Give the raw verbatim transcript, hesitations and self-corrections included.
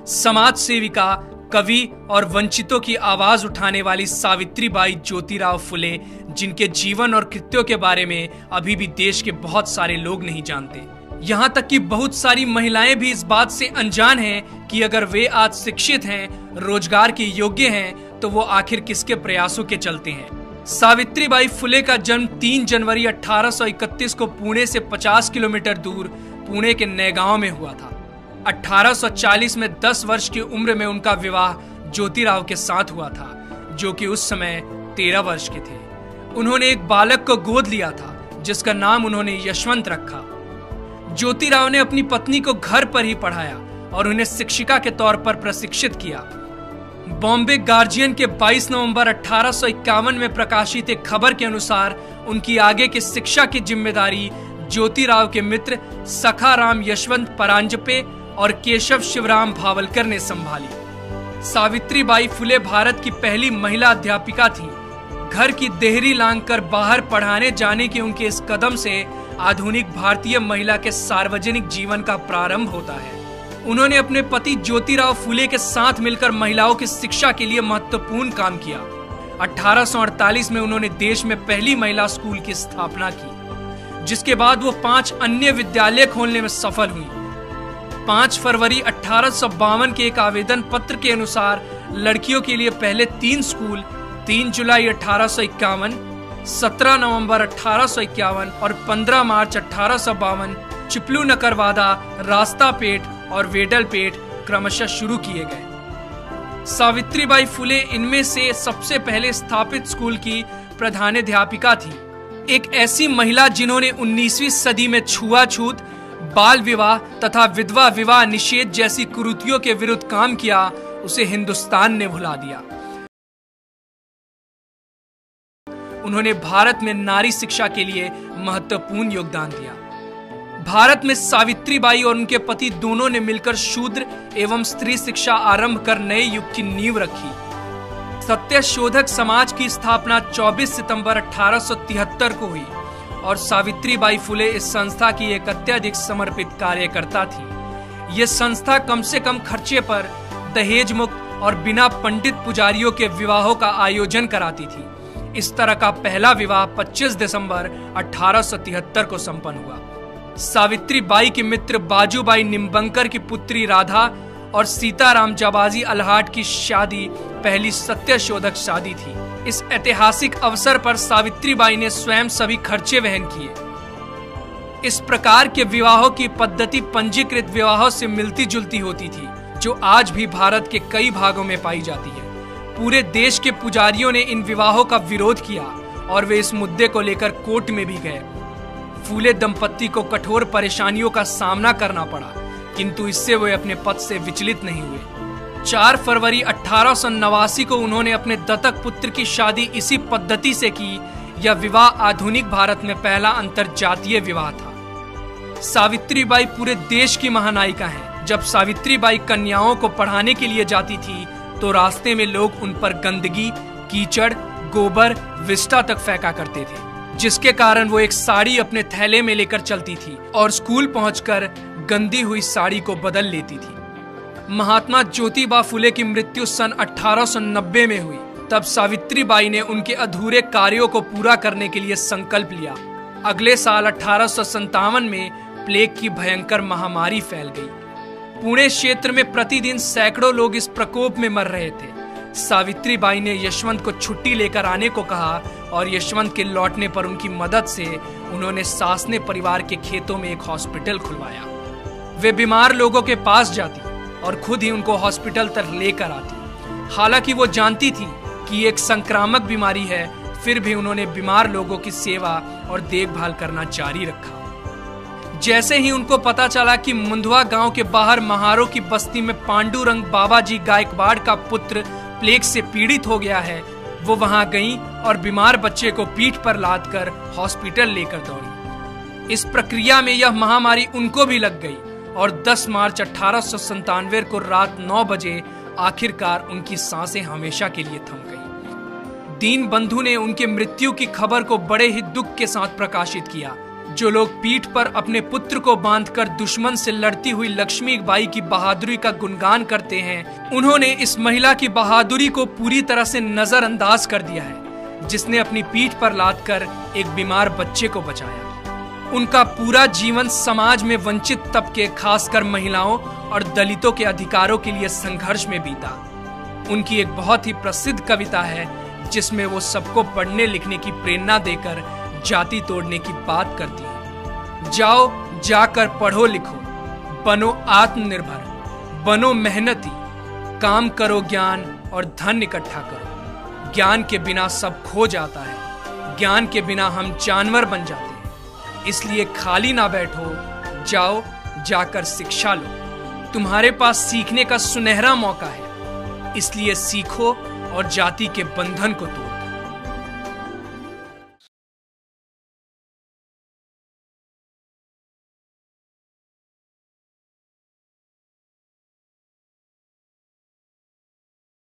समाज सेविका, कवि और वंचितों की आवाज उठाने वाली सावित्रीबाई ज्योतिराव फुले, जिनके जीवन और कृत्यों के बारे में अभी भी देश के बहुत सारे लोग नहीं जानते। यहाँ तक कि बहुत सारी महिलाएं भी इस बात से अनजान हैं कि अगर वे आज शिक्षित हैं, रोजगार के योग्य हैं, तो वो आखिर किसके प्रयासों के चलते हैं। सावित्रीबाई फुले का जन्म तीन जनवरी अठारह सौ इकतीस को पुणे से पचास किलोमीटर दूर पुणे के नैगांव में हुआ था। अठारह सौ चालीस में दस वर्ष की उम्र में उनका विवाह ज्योतिराव के साथ हुआ था, जो कि उस समय तेरह वर्ष के थे। उन्होंने एक बालक को गोद लिया था, जिसका नाम उन्होंने यशवंत रखा। ज्योतिराव ने अपनी पत्नी को घर पर ही पढ़ाया और उन्हें शिक्षिका के तौर पर प्रशिक्षित किया। बॉम्बे गार्जियन के बाईस नवंबर अठारह सौ इक्यावन में प्रकाशित एक खबर के अनुसार उनकी आगे की शिक्षा की जिम्मेदारी ज्योतिराव के मित्र सखाराम यशवंत परांजपे और केशव शिवराम भावलकर ने संभाली। सावित्रीबाई फुले भारत की पहली महिला अध्यापिका थी। घर की देहरी लांघकर बाहर पढ़ाने जाने के उनके इस कदम से आधुनिक भारतीय महिला के सार्वजनिक जीवन का प्रारंभ होता है। उन्होंने अपने पति ज्योतिराव फुले के साथ मिलकर महिलाओं की शिक्षा के लिए महत्वपूर्ण काम किया। अठारह सौ अड़तालीस में उन्होंने देश में पहली महिला स्कूल की स्थापना की, जिसके बाद वो पांच अन्य विद्यालय खोलने में सफल हुई। पांच फरवरी अठारह सौ बावन के एक आवेदन पत्र के अनुसार लड़कियों के लिए पहले तीन स्कूल तीन जुलाई अठारह सौ इक्यावन, सत्रह नवंबर अठारह सौ इक्यावन और पंद्रह मार्च अठारह सौ बावन चिपलू नकरवादा, रास्तापेट और वेडलपेट क्रमशः शुरू किए गए। सावित्रीबाई फुले इनमें से सबसे पहले स्थापित स्कूल की प्रधानाध्यापिका थी। एक ऐसी महिला जिन्होंने उन्नीसवीं सदी में छुआछूत, बाल विवाह तथा विधवा विवाह निषेध जैसी कुरीतियों के विरुद्ध काम किया, उसे हिंदुस्तान ने भुला दिया। उन्होंने भारत में नारी शिक्षा के लिए महत्वपूर्ण योगदान दिया। भारत में सावित्रीबाई और उनके पति दोनों ने मिलकर शूद्र एवं स्त्री शिक्षा आरंभ कर नए युग की नींव रखी। सत्यशोधक समाज की स्थापना चौबीस सितंबर अठारह सौ तिहत्तर को हुई और सावित्रीबाई फुले इस संस्था की एक अत्यधिक समर्पित कार्यकर्ता थी। ये संस्था कम से कम खर्चे पर दहेज मुक्त और बिना पंडित पुजारियों के विवाहों का आयोजन कराती थी। इस तरह का पहला विवाह पच्चीस दिसंबर अठारह सौ तिहत्तर को संपन्न हुआ। सावित्रीबाई के मित्र बाजूबाई निम्बंकर की पुत्री राधा और सीताराम जाबाजी अल्हाट की शादी पहली सत्यशोधक शादी थी। इस ऐतिहासिक अवसर पर सावित्रीबाई ने स्वयं सभी खर्चे वहन किए। इस प्रकार के विवाहों की पद्धति पंजीकृत विवाहों से मिलती जुलती होती थी, जो आज भी भारत के कई भागों में पाई जाती है। पूरे देश के पुजारियों ने इन विवाहों का विरोध किया और वे इस मुद्दे को लेकर कोर्ट में भी गए। फूले दंपत्ति को कठोर परेशानियों का सामना करना पड़ा, किंतु इससे वे अपने पद से विचलित नहीं हुए। चार फरवरी अठारह सौ नवासी को उन्होंने अपने दत्तक पुत्र की शादी इसी पद्धति से की। यह विवाह आधुनिक भारत में पहला अंतरजातीय विवाह था। सावित्रीबाई पूरे देश की महानायिका हैं। जब सावित्रीबाई कन्याओं को पढ़ाने के लिए जाती थी, तो रास्ते में लोग उन पर गंदगी, कीचड़, गोबर, विष्ठा तक फेंका करते थे, जिसके कारण वो एक साड़ी अपने थैले में लेकर चलती थी और स्कूल पहुंचकर गंदी हुई साड़ी को बदल लेती थी। महात्मा ज्योतिबा फुले की मृत्यु सन अठारह सौ नब्बे में हुई। तब सावित्रीबाई ने उनके अधूरे कार्यों को पूरा करने के लिए संकल्प लिया। अगले साल अठारह सौ संतावन में प्लेग की भयंकर महामारी फैल गई। पुणे क्षेत्र में प्रतिदिन सैकड़ों लोग इस प्रकोप में मर रहे थे। सावित्रीबाई ने यशवंत को छुट्टी लेकर आने को कहा और यशवंत के लौटने पर उनकी मदद से उन्होंने सासने परिवार के खेतों में एक हॉस्पिटल खुलवाया। वे बीमार लोगों के पास जाती और खुद ही उनको हॉस्पिटल तक लेकर आती। हालांकि वो जानती थी कि एक संक्रामक बीमारी है, फिर भी उन्होंने बीमार लोगों की सेवा और देखभाल करना जारी रखा। जैसे ही उनको पता चला कि मुंधवा गांव के बाहर महारों की बस्ती में पांडुरंग बाबाजी गायकवाड़ का पुत्र प्लेग से पीड़ित हो गया है, वो वहां गईं और बीमार बच्चे को पीठ पर लादकर हॉस्पिटल लेकर दौड़ी। इस प्रक्रिया में यह महामारी उनको भी लग गई और दस मार्च अठारह सौ संतानवे को रात नौ बजे आखिरकार उनकी सांसें हमेशा के लिए थम गईं। दीन बंधु ने उनके मृत्यु की खबर को बड़े ही दुख के साथ प्रकाशित किया। जो लोग पीठ पर अपने पुत्र को बांधकर दुश्मन से लड़ती हुई लक्ष्मीबाई की बहादुरी का गुणगान करते हैं, उन्होंने इस महिला की बहादुरी को पूरी तरह से नजरअंदाज कर दिया है, जिसने अपनी पीठ पर लादकर एक बीमार बच्चे को बचाया। उनका पूरा जीवन समाज में वंचित तबके, खासकर महिलाओं और दलितों के अधिकारों के लिए संघर्ष में बीता। उनकी एक बहुत ही प्रसिद्ध कविता है जिसमें वो सबको पढ़ने लिखने की प्रेरणा देकर जाति तोड़ने की बात करती है। जाओ जाकर पढ़ो लिखो, बनो आत्मनिर्भर, बनो मेहनती, काम करो ज्ञान और धन इकट्ठा करो। ज्ञान के बिना सब खो जाता है, ज्ञान के बिना हम जानवर बन जाते हैं। इसलिए खाली ना बैठो, जाओ जाकर शिक्षा लो। तुम्हारे पास सीखने का सुनहरा मौका है, इसलिए सीखो और जाति के बंधन को तोड़ो।